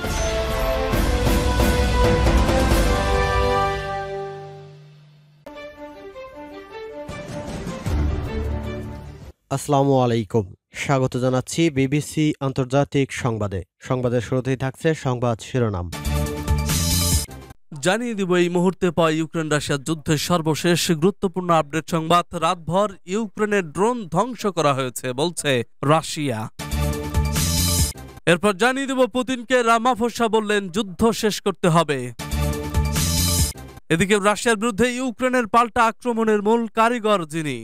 আসসালামু আলাইকুম, স্বাগত জানাচ্ছি বিবিসি আন্তর্জাতিক সংবাদে। সংবাদের শুরুতেই থাকছে সংবাদ শিরোনাম। জানিয়ে দিব এই মুহূর্তে পাওয়া ইউক্রেন রাশিয়ার যুদ্ধের সর্বশেষ গুরুত্বপূর্ণ আপডেট সংবাদ। রাতভর ইউক্রেনের ড্রোন ধ্বংস করা হয়েছে বলছে রাশিয়া। এরপর জানিয়ে দিব পুতিনকে রামাফোসা বললেন যুদ্ধ শেষ করতে হবে। এদিকে রাশিয়ার বিরুদ্ধে ইউক্রেনের পাল্টা আক্রমণের মূল কারিগর যিনি।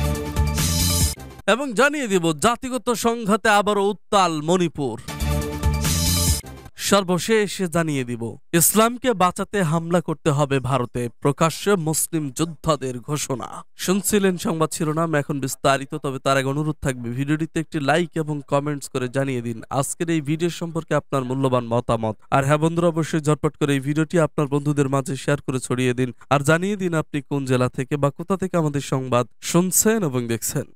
এবং জানিয়ে দিব জাতিগত সংঘাতে আবারও উত্তাল মণিপুর। সর্বশেষ জানিয়ে দিব ইসলামকে বাঁচাতে হামলা করতে হবে ভারতে, প্রকাশ্যে মুসলিম যোদ্ধাদের ঘোষণা। শুনছিলেন সংবাদ শিরোনাম, এখন বিস্তারিত। তবে তার আগে অনুরোধ থাকবে ভিডিওটিতে একটি লাইক এবং কমেন্টস করে জানিয়ে দিন আজকের এই ভিডিও সম্পর্কে আপনার মূল্যবান মতামত। আর হ্যাঁ বন্ধুরা, অবশ্যই ঝটপট করে এই ভিডিওটি আপনার বন্ধুদের মাঝে শেয়ার করে ছড়িয়ে দিন। আর জানিয়ে দিন আপনি কোন জেলা থেকে বা কোথা থেকে আমাদের সংবাদ শুনছেন এবং দেখছেন।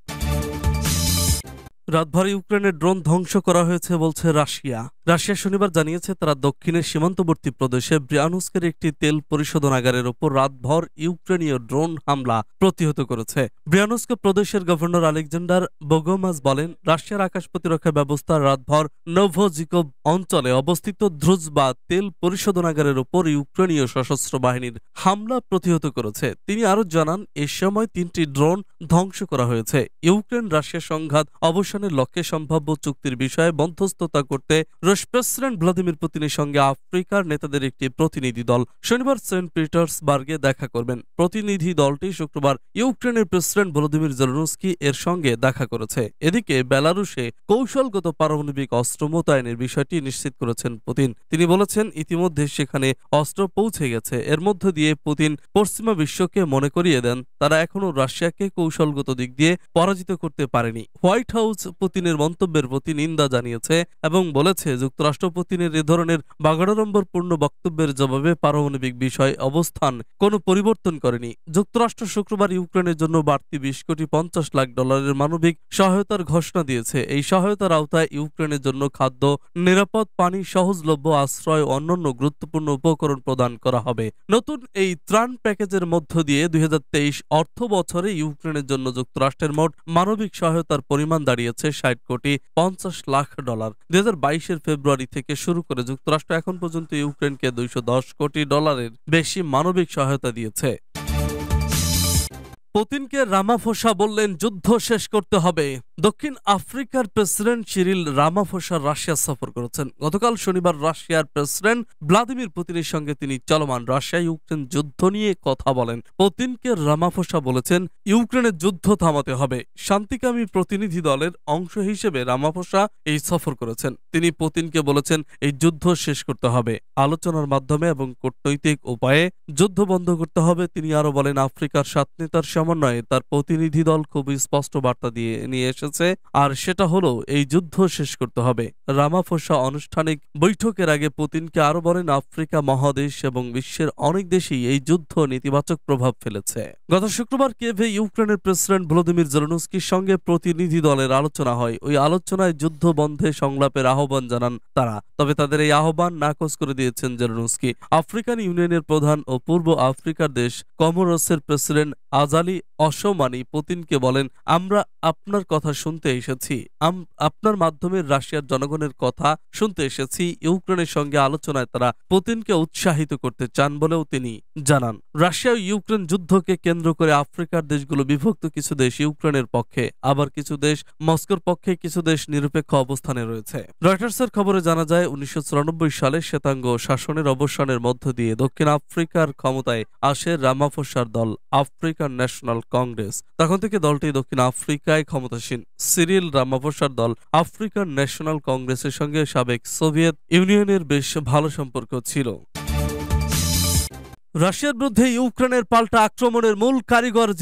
রাতভর ইউক্রেনের ড্রোন ধ্বংস করা হয়েছে বলছে রাশিয়া। রাশিয়া শনিবার জানিয়েছে তারা দক্ষিণের সীমান্তবর্তী প্রদেশে ব্রিয়ানুস্কের একটি তেল পরিশোধনাগারের উপর রাতভর ইউক্রেনীয় ড্রোন হামলা প্রতিহত করেছে। ব্রিয়ানুস্ক প্রদেশের গভর্নর আলেকজান্ডার বোগোমাস বলেন, রাশিয়ার আকাশ প্রতিরক্ষা ব্যবস্থা রাতভর নোভোজিকভ অঞ্চলে অবস্থিত দ্রুজবা তেল পরিশোধনাগারের উপর ইউক্রেনীয় সশস্ত্র বাহিনীর হামলা প্রতিহত করেছে। তিনি আরো জানান, এ সময় 3টি ড্রোন ধ্বংস করা হয়েছে। ইউক্রেন রাশিয়া সংঘাত অবসানের লক্ষ্যে সম্ভাব্য চুক্তির বিষয়ে মধ্যস্থতা করতে রুশ প্রেসিডেন্ট ভ্লাদিমির পুতিনের সঙ্গে আফ্রিকার নেতাদের একটি প্রতিনিধি দল শনিবার সেন্ট পিটার্সবার্গে দেখা করবেন। প্রতিনিধি দলটি শুক্রবার ইউক্রেনের প্রেসিডেন্ট ভলোদিমির জেলেনস্কি এর সঙ্গে দেখা করেছে। এদিকে বেলারুশে কৌশলগত পারমাণবিক অস্ত্র মোতায়েনের বিষয়টি নিশ্চিত করেছেন পুতিন। তিনি বলেছেন, ইতিমধ্যে সেখানে অস্ত্র পৌঁছে গেছে। এর মধ্য দিয়ে পুতিন পশ্চিমা বিশ্বকে মনে করিয়ে দেন তারা এখনও রাশিয়াকে কৌশলগত দিক দিয়ে পরাজিত করতে পারেনি। হোয়াইট হাউস পুতিনের মন্তব্যের প্রতি নিন্দা জানিয়েছে এবং বলেছে যুক্তরাষ্ট্র পুতিনের এ ধরনের বাগাড়ম্বরপূর্ণ বক্তব্যের জবাবে পারমাণবিক বিষয় অবস্থান কোনো পরিবর্তন করেনি। যুক্তরাষ্ট্র শুক্রবার ইউক্রেনের জন্য বাড়তি $20 কোটি 50 লাখ মানবিক সহায়তার ঘোষণা দিয়েছে। এই সহায়তার আওতায় ইউক্রেনের জন্য খাদ্য, নিরাপদ পানি, সহজলভ্য আশ্রয় ও অন্যান্য গুরুত্বপূর্ণ উপকরণ প্রদান করা হবে। নতুন এই ত্রাণ প্যাকেজের মধ্য দিয়ে 2023 অর্থ বছরে ইউক্রেনের জন্য যুক্তরাষ্ট্রের মোট মানবিক সহায়তার পরিমাণ দাঁড়িয়েছে $60 কোটি 50 লাখ। 2022 ফেব্রুয়ারি থেকে শুরু করে যুক্তরাষ্ট্র এখন পর্যন্ত ইউক্রেনকে $210 কোটি বেশি মানবিক সহায়তা দিয়েছে। পুতিনকে রামাফোসা বললেন যুদ্ধ শেষ করতে হবে। দক্ষিণ আফ্রিকার প্রেসিডেন্ট সিরিল রামাফোসা রাশিয়া সফর করেছেন। গতকাল শনিবার রাশিয়ার প্রেসিডেন্ট ভ্লাদিমির পুতিনের সঙ্গে তিনি চলমান রাশিয়া ইউক্রেন যুদ্ধ নিয়ে কথা বলেন। পুতিনকে রামাফোসা বলেছেন ইউক্রেনের যুদ্ধ থামাতে হবে। শান্তিকামী প্রতিনিধি দলের অংশ হিসেবে রামাফোসা এই সফর করেছেন। তিনি পুতিনকে বলেছেন এই যুদ্ধ শেষ করতে হবে, আলোচনার মাধ্যমে এবং কূটনৈতিক উপায়ে যুদ্ধ বন্ধ করতে হবে। তিনি আরো বলেন, আফ্রিকার 7 নেতার সমন্বয়ে তার প্রতিনিধি দল খুবই স্পষ্ট বার্তা দিয়ে নিয়ে এসেছে, আর সেটা হলো এই যুদ্ধ শেষ করতে হবে। রামাফোসা আনুষ্ঠানিক বৈঠকের আগে পুতিনকে আরো বলেন, আফ্রিকা মহাদেশ এবং বিশ্বের অনেক দেশেই এই যুদ্ধ নেতিবাচক প্রভাব ফেলেছে। গত শুক্রবার কিয়েভে ইউক্রেনের প্রেসিডেন্ট ভলোদিমির জেলেনস্কির সঙ্গে প্রতিনিধি দলের আলোচনা হয়। ওই আলোচনায় যুদ্ধ বন্ধে সংলাপের আহ্বান জানান তারা, তবে তাদের এই আহ্বান নাকচ করে দিয়েছেন জেলেনস্কি। আফ্রিকান ইউনিয়নের প্রধান ও পূর্ব আফ্রিকার দেশ কমোরসের প্রেসিডেন্ট আজালি অসমানি পুতিনকে বলেন, আমরা আপনার কথা শুনতে এসেছি, আপনার মাধ্যমে রাশিয়ার জনগণের কথা শুনতে এসেছি। ইউক্রেনের সঙ্গে আলোচনায় তারা পুতিনকে উৎসাহিত করতে চান বলেও তিনি জানান। রাশিয়া ও ইউক্রেন যুদ্ধকে কেন্দ্র করে আফ্রিকার দেশগুলো বিভক্ত। কিছু দেশ ইউক্রেনের পক্ষে, আবার কিছু দেশ মস্কোর পক্ষে, কিছু দেশ নিরপেক্ষ অবস্থানে রয়েছে। রয়টার্সের খবরে জানা যায় 1994 সালে শ্বেতাঙ্গ শাসনের অবসানের মধ্য দিয়ে দক্ষিণ আফ্রিকার ক্ষমতায় আসে রামাফোসার দল আফ্রিকান ন্যাশনাল কংগ্রেস। তখন থেকে দলটি দক্ষিণ আফ্রিকায় ক্ষমতাসীন। সিরিল রামাফোসার দল আফ্রিকান ন্যাশনাল কংগ্রেসের সঙ্গে সাবেক সোভিয়েত ইউনিয়নের বেশ ভালো সম্পর্ক ছিল। রাশিয়ার বিরুদ্ধে ইউক্রেনের পাল্টা আক্রমণের মূল কারিগর যিনি।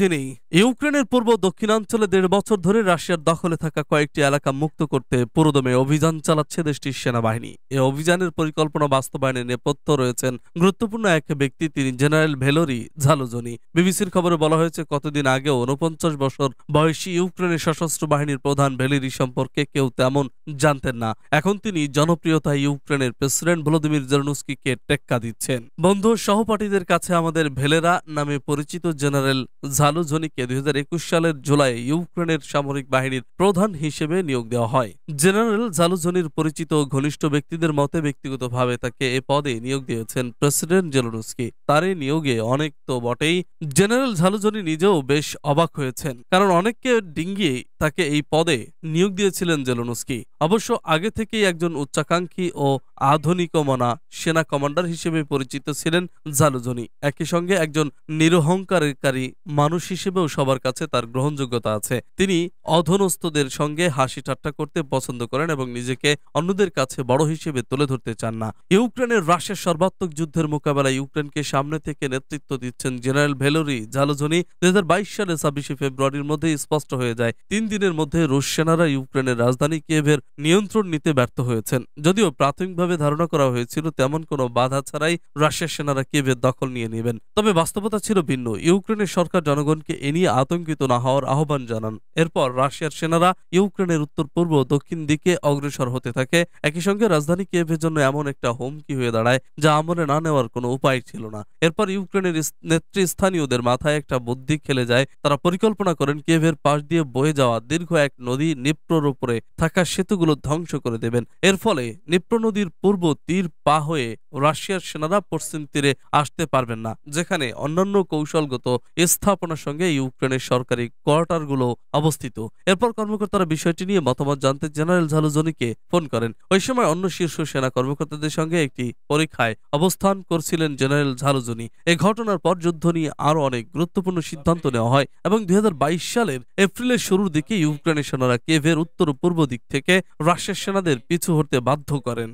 ইউক্রেনের পূর্ব দক্ষিণাঞ্চলে ১.৫ বছর ধরে রাশিয়ার দখলে থাকা কয়েকটি এলাকা মুক্ত করতে পুরোদমে অভিযান চালাচ্ছে দেশটির সেনাবাহিনী। এ অভিযানের পরিকল্পনা বাস্তবায়নে নেপথ্যে রয়েছেন গুরুত্বপূর্ণ এক ব্যক্তি, তিনি জেনারেল ভ্যালেরি ঝালুজনি। বিবিসির খবরে বলা হয়েছে, কতদিন আগেও ৪৯ বছর বয়সী ইউক্রেনের সশস্ত্র বাহিনীর প্রধান ভ্যালেরি সম্পর্কে কেউ তেমন জানতেন না। এখন তিনি জনপ্রিয়তায় ইউক্রেনের প্রেসিডেন্ট ভলোদিমির জেলেনস্কিকে টেক্কা দিচ্ছেন। বন্ধু সহপাঠীদের কাছে আমাদের ভেলেরা নামে পরিচিত জেনারেল ঝালুজনিকে ২০২১ সালের জুলাই ইউক্রেনের সামরিক বাহিনীর প্রধান হিসেবে নিয়োগ দেওয়া হয়। জেনারেল ঝালুজনির পরিচিত ঘনিষ্ঠ ব্যক্তিদের মতে ব্যক্তিগতভাবে তাকে এ পদে নিয়োগ দিয়েছেন প্রেসিডেন্ট জেলেনস্কি। তার এই নিয়োগে অনেক তো বটেই, জেনারেল ঝালুজনি নিজেও বেশ অবাক হয়েছেন, কারণ অনেককে ডিঙ্গিয়ে তাকে এই পদে নিয়োগ দিয়েছিলেন জেলেনস্কি। অবশ্য আগে থেকেই একজন উচ্চাকাঙ্ক্ষী ও আধুনিকমনা সেনা কমান্ডার হিসেবে পরিচিত ছিলেন ঝালুজনি। একই সঙ্গে একজন নিরহংকারী মানুষ হিসেবেও সবার কাছে তার গ্রহণযোগ্যতা আছে। তিনি অধনস্থদের সঙ্গে হাসি ঠাট্টা করতে পছন্দ করেন এবং নিজেকে অন্যদের কাছে বড় হিসেবে তুলে ধরতে চান না। ইউক্রেনের রাশিয়ার সর্বাত্মক যুদ্ধের মোকাবেলায় ইউক্রেনকে সামনে থেকে নেতৃত্ব দিচ্ছেন জেনারেল ভ্যালেরি ঝালুজনি। ২০২২ সালে ২৬শে ফেব্রুয়ারির মধ্যে স্পষ্ট হয়ে যায় ৩ দিনের মধ্যে রুশ সেনারা ইউক্রেনের রাজধানী কিয়েভের নিয়ন্ত্রণ নিতে ব্যর্থ হয়েছেন। যদিও প্রাথমিকভাবে ধারণা করা হয়েছিল তেমন কোনো বাধা ছাড়াই রাশিয়ার সেনারা কিয়েভের দখল নিয়ে নেবেন, তবে বাস্তবতা ছিল ভিন্ন। ইউক্রেনের সরকার জনগণকে এ নিয়ে আতঙ্কিত না হওয়ার আহ্বান জানান। এরপর রাশিয়ার সেনারা ইউক্রেনের উত্তর পূর্ব ও দক্ষিণ দিকে অগ্রসর হতে থাকে। একই সঙ্গে রাজধানী কিয়েভের জন্য এমন একটা হুমকি হয়ে দাঁড়ায় যা আমলে না নেওয়ার কোনো উপায় ছিল না। এরপর ইউক্রেনের নেতৃস্থানীয়দের মাথায় একটা বুদ্ধি খেলে যায়। তারা পরিকল্পনা করেন কিয়েভের পাশ দিয়ে বয়ে যাওয়া দীর্ঘ এক নদী নিপ্রোর উপরে থাকা সেতুগুলো ধ্বংস করে দেবেন। এর ফলে নিপ্রো নদীর পূর্ব তীর পা হয়ে রাশিয়ার সেনারা পশ্চিম তীরে আসতে পারবেন না, যেখানে অন্যান্য কৌশলগত স্থাপনার সঙ্গে ইউক্রেনের সরকারি কোয়ার্টারগুলো অবস্থিত। এরপর কর্মকর্তারা বিষয়টি নিয়ে মতামত জানতে জেনারেল ঝালুজনিকে ফোন করেন। ওই সময় অন্য শীর্ষ সেনা কর্মকর্তাদের সঙ্গে একটি পরীক্ষায় অবস্থান করছিলেন জেনারেল ঝালুজনি। এই ঘটনার পর যুদ্ধ নিয়ে আরও অনেক গুরুত্বপূর্ণ সিদ্ধান্ত নেওয়া হয় এবং ২০২২ সালের এপ্রিলের শুরুর দিকে ইউক্রেনের সেনারা কিয়েভের উত্তর ও পূর্ব দিক থেকে রাশিয়ার সেনাদের পিছু হটতে বাধ্য করেন।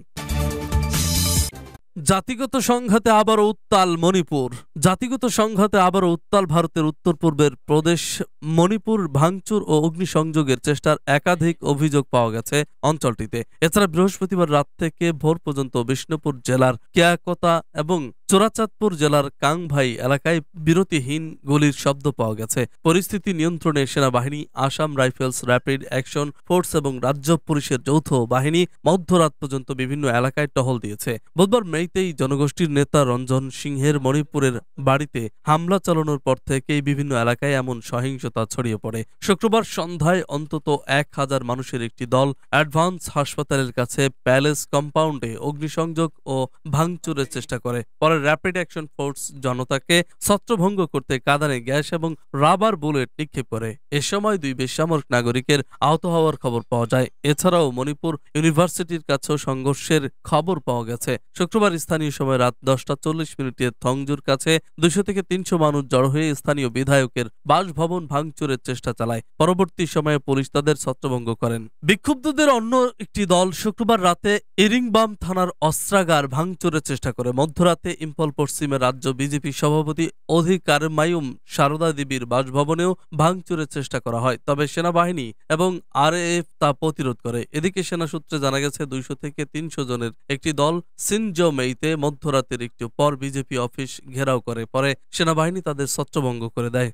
জাতিগত সংঘাতে আবারও উত্তাল মণিপুর। জাতিগত সংঘাতে আবারও উত্তাল ভারতের উত্তর পূর্বের প্রদেশ মণিপুর। ভাঙচুর ও অগ্নিসংযোগের চেষ্টার একাধিক অভিযোগ পাওয়া গেছে অঞ্চলটিতে। এছাড়া বৃহস্পতিবার রাত থেকে ভোর পর্যন্ত বিষ্ণুপুর জেলার কেয়াকতা এবং চোরাচাঁদপুর জেলার কাংভাই এলাকায় বিরতিহীন গুলির শব্দ পাওয়া গেছে। পরিস্থিতি নিয়ন্ত্রণে সেনাবাহিনী, Assam rifles rapid action force এবং রাজ্য পুলিশের যৌথ বাহিনী মধ্যরাত পর্যন্ত বিভিন্ন এলাকায় টহল দিয়েছে। বুধবার মেইতেই জনগোষ্ঠীর নেতা রঞ্জন সিংহের মণিপুরের বাড়িতে হামলা চালানোর পর থেকেই বিভিন্ন এলাকায় এমন সহিংসতা ছড়িয়ে পড়ে। শুক্রবার সন্ধ্যায় অন্তত ১,০০০ মানুষের একটি দল অ্যাডভান্স হাসপাতালের কাছে প্যালেস কম্পাউন্ডে অগ্নিসংযোগ ও ভাঙচুরের চেষ্টা করে। পরে র্যাপিড অ্যাকশন ফোর্স জনতাকে ছত্রভঙ্গ করতে কাঁদানে গ্যাস এবং রাবার বুলেট নিক্ষেপ করে। এ সময় ২ বেসামরিক নাগরিকের আহত হওয়ার খবর পাওয়া যায়। এছাড়াও মণিপুর ইউনিভার্সিটির কাছেও সংঘর্ষের খবর পাওয়া গেছে। শুক্রবার স্থানীয় সময় রাত ১০টা ৪০ থংজুর কাছে ২০০ থেকে ৩০০ মানুষ জড়ো হয়ে স্থানীয় বিধায়কের বাসভবন ভাঙচুরের চেষ্টা চালায়। পরবর্তী সময়ে পুলিশ তাদের ছত্রভঙ্গ করেন। বিক্ষুব্ধদের অন্য একটি দল শুক্রবার রাতে ইরিংবাম থানার অস্ত্রাগার ভাঙচুরের চেষ্টা করে। মধ্যরাতে ইম্ফল পশ্চিমের রাজ্য বিজেপি সভাপতি অধিকারমায়ুম সারদা দেবীর বাসভবনেও ভাঙচুরের চেষ্টা করা হয়, তবে সেনাবাহিনী এবং আরএএফ তা প্রতিরোধ করে। এদিকে সেনা সূত্রে জানা গেছে ২০০ থেকে ৩০০ জনের একটি দল সিনজমেইতে মধ্যরাতের একটু পর বিজেপি অফিস ঘেরাও করে। পরে সেনাবাহিনী তাদের ছত্রভঙ্গ করে দেয়।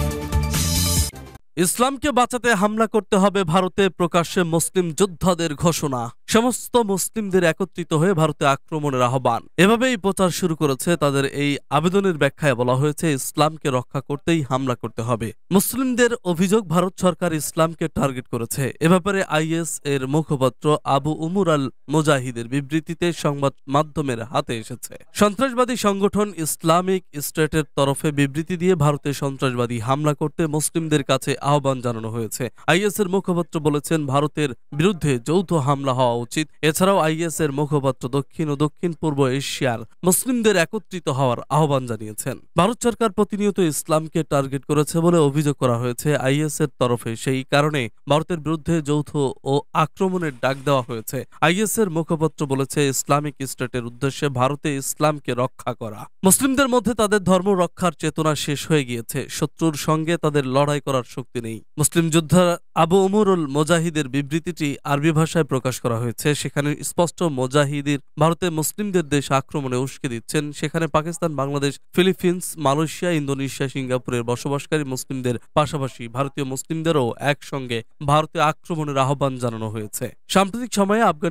ইসলামকে বাঁচাতে হামলা করতে হবে ভারতে, প্রকাশ্যে মুসলিম যোদ্ধাদের ঘোষণা। সমস্ত মুসলিমদের একত্রিত হয়ে ভারতে আক্রমণের আহ্বান। এভাবেই প্রচার শুরু করেছে তাদের এই আবেদনের ব্যাখ্যায় বলা হয়েছে ইসলামকে রক্ষা করতেই হামলা করতে হবে। মুসলিমদের অভিযোগ ভারত সরকার ইসলামকে টার্গেট করেছে। এ ব্যাপারে আইএস এর মুখপাত্র আবু উমর আল মুজাহিদের বিবৃতিতে সংবাদ মাধ্যমের হাতে এসেছে। সন্ত্রাসবাদী সংগঠন ইসলামিক স্টেটের তরফে বিবৃতি দিয়ে ভারতে সন্ত্রাসবাদী হামলা করতে মুসলিমদের কাছে আহ্বান জানানো হয়েছে। আইএস এর মুখপাত্র বলেছেন ভারতের বিরুদ্ধে যৌথ হামলা হওয়া উচিত। এছাড়াও আইএস এর মুখপাত্র দক্ষিণ ও দক্ষিণ পূর্ব এশিয়ার মুসলিমদের একত্রিত হওয়ার আহ্বান জানিয়েছেন। ভারত সরকার প্রতিনিয়ত ইসলামকে টার্গেট করেছে বলে অভিযোগ করা হয়েছে আইএস এর তরফে। সেই কারণে ভারতের বিরুদ্ধে যৌথ ও আক্রমণের ডাক দেওয়া হয়েছে। আইএস এর মুখপাত্র বলেছে ইসলামিক স্টেটের উদ্দেশ্যে ভারতে ইসলামকে রক্ষা করা। মুসলিমদের মধ্যে তাদের ধর্ম রক্ষার চেতনা শেষ হয়ে গিয়েছে। শত্রুর সঙ্গে তাদের লড়াই করার শক্তি নেই। মুসলিম যোদ্ধা আবু উমরুল মুজাহিদের বিবৃতিটি আরবি ভাষায় প্রকাশ করা হয়েছে। সেখানে স্পষ্ট মুজাহিদির ভারতে মুসলিমদের দেশ আক্রমণে উস্কে দিচ্ছেন। সেখানে Pakistan, Bangladesh, Philippines, Malaysia, Indonesia, সিঙ্গাপুরের বসবাসকারী মুসলিমদের পাশাপাশি ভারতীয় মুসলিমদেরও একসঙ্গে ভারতে আক্রমণের আহ্বান জানানো হয়েছে। সাম্প্রতিক সময়ে আফগান